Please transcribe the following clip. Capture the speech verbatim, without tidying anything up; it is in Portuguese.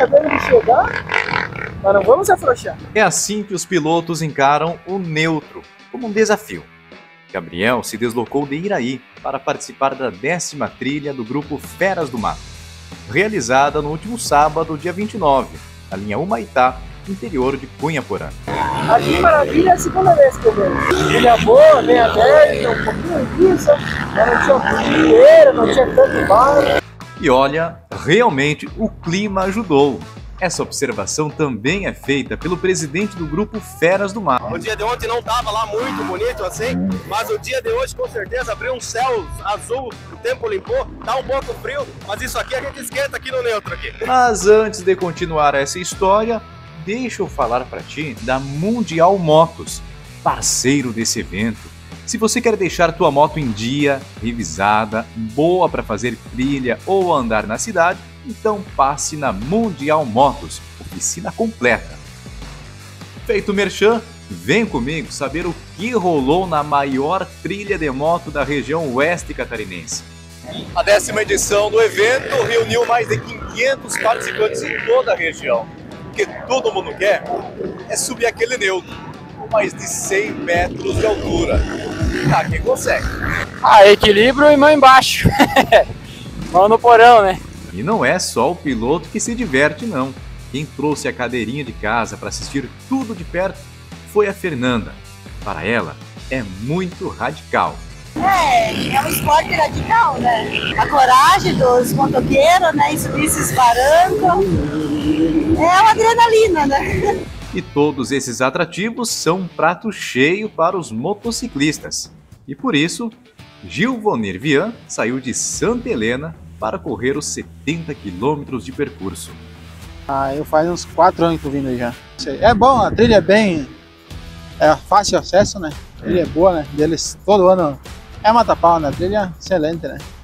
acabamos de chegar, mas não vamos afrouxar. É assim que os pilotos encaram o neutro, como um desafio. Gabriel se deslocou de Iraí para participar da décima trilha do grupo Feras do Mato, realizada no último sábado, dia vinte e nove, na linha Humaitá, interior de Cunha Porã. Aqui em Maravilha é a segunda vez que eu venho. Trilha boa, bem aberta, um pouquinho lisa, não tinha poeira, não tinha tanto barro. E olha, realmente o clima ajudou. Essa observação também é feita pelo presidente do grupo Feras do Mato. O dia de ontem não estava lá muito bonito assim, mas o dia de hoje com certeza abriu um céu azul, o tempo limpou, tá um pouco frio, mas isso aqui a gente esquenta aqui no neutro aqui. Mas antes de continuar essa história, deixa eu falar para ti da Mundial Motos, parceiro desse evento. Se você quer deixar tua moto em dia, revisada, boa para fazer trilha ou andar na cidade, então passe na Mundial Motos, oficina completa. Feito merchan, vem comigo saber o que rolou na maior trilha de moto da região oeste catarinense. A décima edição do evento reuniu mais de quinhentos participantes em toda a região. O que todo mundo quer é subir aquele neutro, com mais de cem metros de altura. Ah, quem consegue? Ah, equilíbrio e mão embaixo. Mão no porão, né? E não é só o piloto que se diverte, não. Quem trouxe a cadeirinha de casa para assistir tudo de perto foi a Fernanda. Para ela, é muito radical. É, é um esporte radical, né? A coragem dos motoqueiros, né? Em subir esses barrancos. É uma adrenalina, né? E todos esses atrativos são um prato cheio para os motociclistas. E por isso, Gilvonir Vian saiu de Santa Helena para correr os setenta quilômetros de percurso. Ah, eu faz uns quatro anos que tô vindo aí já. É bom, a trilha é bem... é fácil acesso, né? A trilha é boa, né? Deles todo ano é mata-pau, né? A trilha é excelente, né?